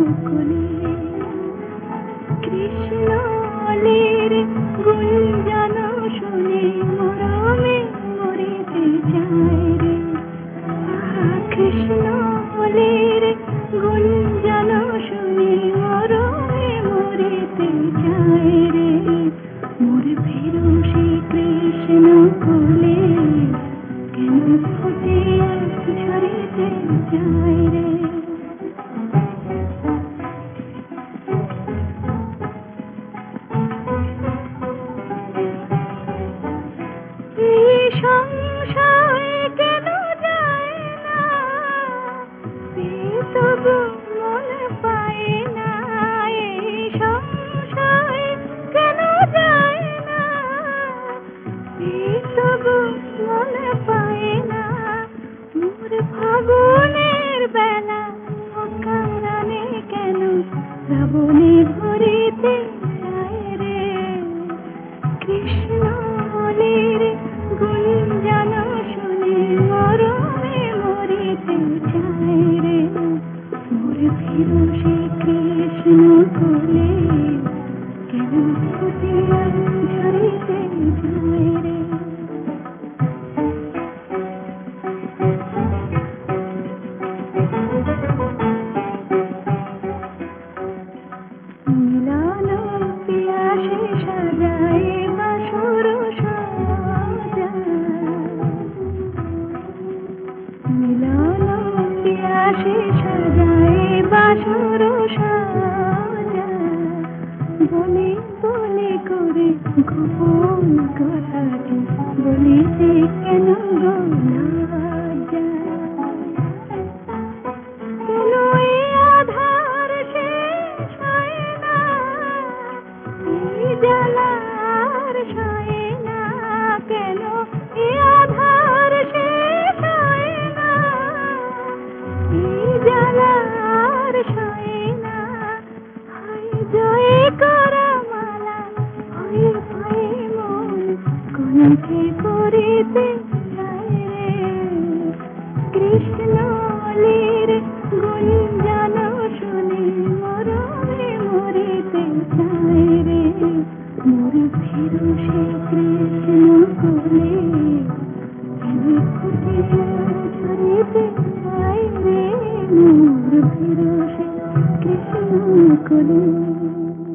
কোলে কৃষ্ণলের গুঞ্জন শুনে মরমে মরিতে চায় রে কৃষ্ণলের গুঞ্জন শুনে মরমে মরিতে চায় রে মোর ফিরো সে কৃষ্ণ কোলে কেন ফুটিয়া ঝরিতে চায় রে সংশয় কেন যায় না তবু মনে পায় না সংশয় কেন যায় না তবু মনে পায় না মোর ফাগুনের বেলা অকারণে কেন শ্রাবণে ভরিতে চায় রে কৃষ্ণলের গুঞ্জন শুনে মরমে মরিতে চায় রে মোর ফিরো সে কৃষ্ণ কোলে কেন ফুটিয়া ঝরিতে চায় রে মিলন পিয়াসে সাজায় বাসর মিলন পিয়াসে সাজায় বাসর বলে বলে করে গোপন কথাটি বলিতে কেন গো লজ্জা কেন এ আধার শেষ হয় না এই জ্বালার সয় না কেন এ আধার শেষ হয় না এই জ্বালার সয় না হয় জয় করা মালা হয়ে হয়ে মন কোনকে করিতে চায় রে কৃষ্ণলের গুঞ্জন শুনে মরমে মরিতে চায় রে মোর ফিরো সে কৃষ্ণ কোলে কেন ফুটিয়া ঝরিতে চায় রে মোর ফিরো সে কৃষ্ণ কোলে।